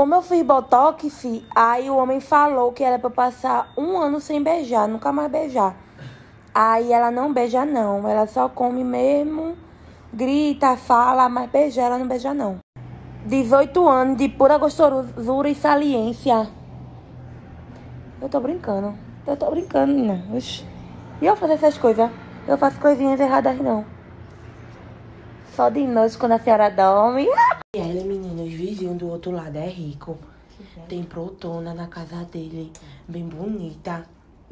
Como eu fiz botox, aí o homem falou que era pra eu passar 1 ano sem beijar, nunca mais beijar. Aí ela não beija não, ela só come mesmo, grita, fala, mas beijar ela não beija não. 18 anos de pura gostosura e saliência. Eu tô brincando, menina. Oxi. E eu faço essas coisas? Eu faço coisinhas erradas não. Só de noite quando a senhora dorme. E ela, menina, os vizinhos do outro lado é rico. Tem protona na casa dele, bem bonita.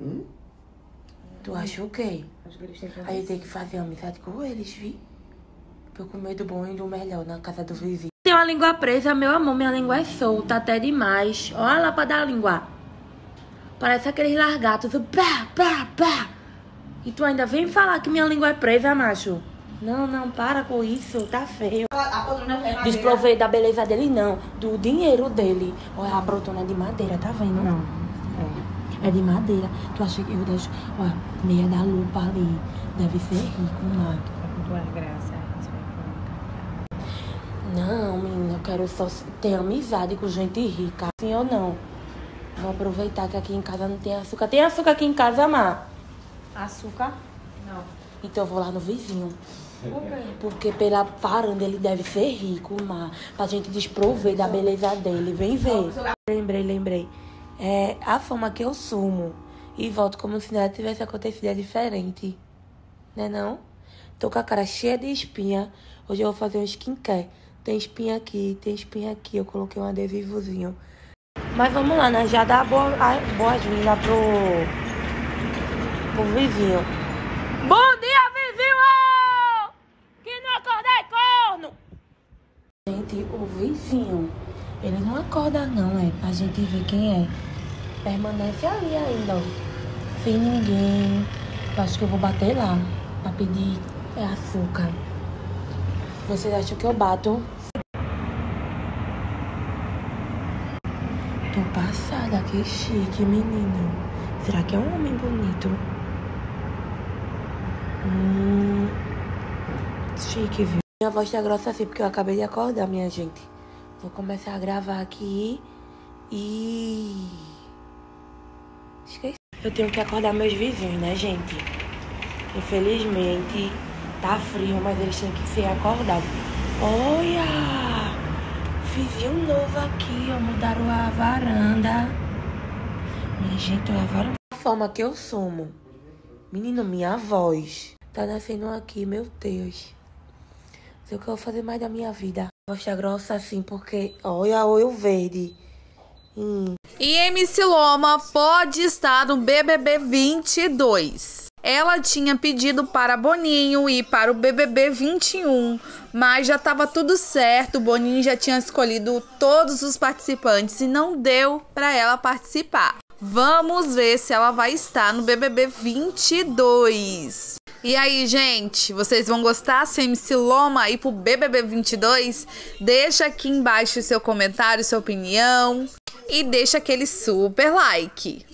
Tu acha o quê? Aí tem que fazer amizade com eles, vi? Pra eu comer do bom e do melhor na casa do vizinho. Tem uma língua presa, meu amor, minha língua é solta até demais. Olha lá pra dar a língua. Parece aqueles largatos, pá, pá, pá. E tu ainda vem falar que minha língua é presa, macho? Não, para com isso, tá feio. Desprovei da beleza dele, não. Do dinheiro dele. Olha, a brotona é de madeira, tá vendo? Não. É de madeira. Tu acha que eu deixo... Olha, meia da lupa ali. Deve ser rico, mano. Com tua graça. Não, menina, eu quero só ter amizade com gente rica. Sim ou não? Vou aproveitar que aqui em casa não tem açúcar. Tem açúcar aqui em casa, Má? Açúcar? Não. Então eu vou lá no vizinho. Porque pela varanda ele deve ser rico, Má. Pra gente desprover da beleza dele. Vem ver. Lembrei. É a fama que eu sumo. E volto como se nada tivesse acontecido. É diferente. Né não? Tô com a cara cheia de espinha. Hoje eu vou fazer um skincare. Tem espinha aqui. Eu coloquei um adesivozinho. Mas vamos lá, né? Já dá boas-vindas pro vizinho. Bom dia, vizinho! Que não acordei, corno! Gente, o vizinho, ele não acorda não, pra gente ver quem é. Permanece ali ainda, ó. Sem ninguém. Eu acho que eu vou bater lá pra pedir açúcar. Vocês acham que eu bato? Tô passada, que chique, menino. Será que é um homem bonito? Chique, viu? Minha voz tá grossa assim porque eu acabei de acordar, minha gente. Vou começar a gravar aqui e... esqueci. Eu tenho que acordar meus vizinhos, né, gente? Infelizmente, tá frio, mas eles têm que ser acordados. Olha! Vizinho novo aqui, ó. Mudaram a varanda. Minha gente, olha a varanda. A forma que eu sumo. Menino, minha voz tá nascendo aqui, meu Deus. Não sei o que eu vou fazer mais da minha vida. A voz tá grossa assim, porque... olha o olho verde. E MC Loma pode estar no BBB 22. Ela tinha pedido para Boninho ir para o BBB 21, mas já estava tudo certo. O Boninho já tinha escolhido todos os participantes e não deu para ela participar. Vamos ver se ela vai estar no BBB 22. E aí, gente, vocês vão gostar se a MC Loma ir pro BBB 22? Deixa aqui embaixo o seu comentário, sua opinião e deixa aquele super like.